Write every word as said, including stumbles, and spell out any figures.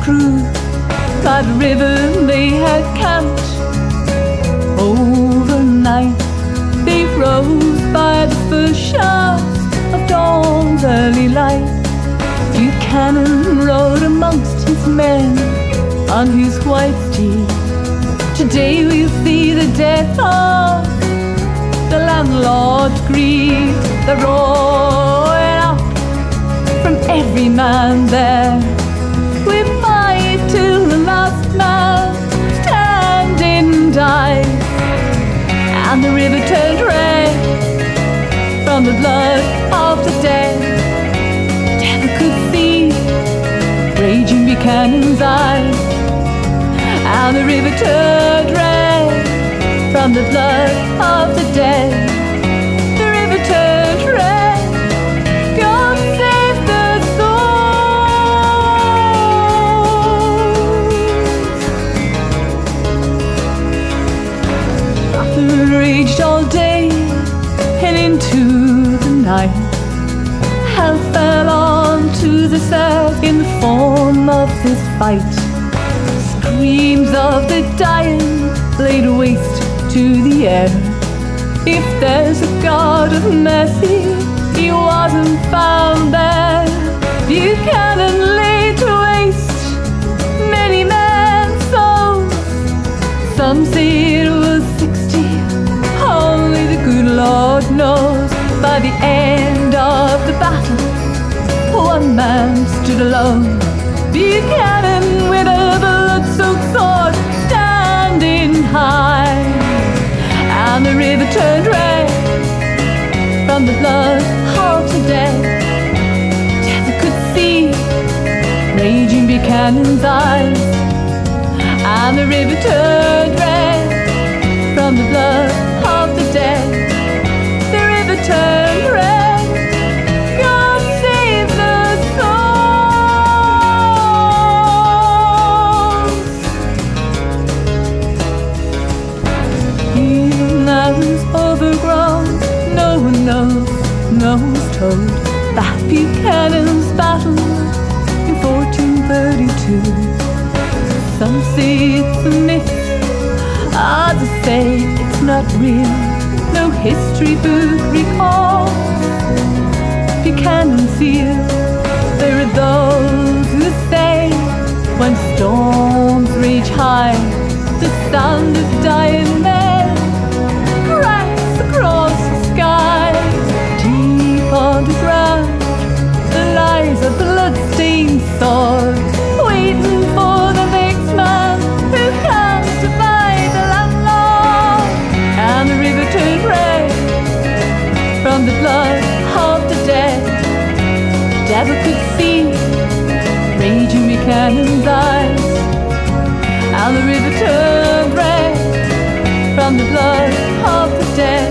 crew by the river they had camped. Overnight they rose by the first shafts of dawn's early light. Buchanan rode amongst his men on his white steed. Today we'll see the death of the landlord's greed. The roar went up from every man there. We fight till the last man standing dies. And the river turned red from the blood of the dead. Devil could see raging Buchanan's eyes. And the river turned red from the blood of the dead. The river turned red. God save the souls. Battle raged all day and into the night. Hell fell onto the earth in the form of this fight. Screams of the dying laid waste to the air. If there's a God of mercy, he wasn't found there. Buchanan laid to waste many men's souls. Some say it was sixty, only the good Lord knows. By the end of the battle, one man stood alone. Buchanan with a blood-soaked sword standing high. And the river turned red from the blood of the dead. Devil could see raging Buchanan's eyes. And the river turned red from the blood of the dead. The river turned red. God save the souls. Even as overgrown, no one knows, no one's told that Buchanan's battle in fourteen thirty-two. Some say it's a myth, others say it's not real. No history book recalls Buchanan's field. There are those who say when storms rage high, the sound of dying men cracks across the sky. Deep underground lies a blood-stained sword, waiting for the next man who comes to fight the landlord. And the river turned red from the blood of the dead. Devil could see raging Buchanan's eyes. And the river turned red from the blood of the dead.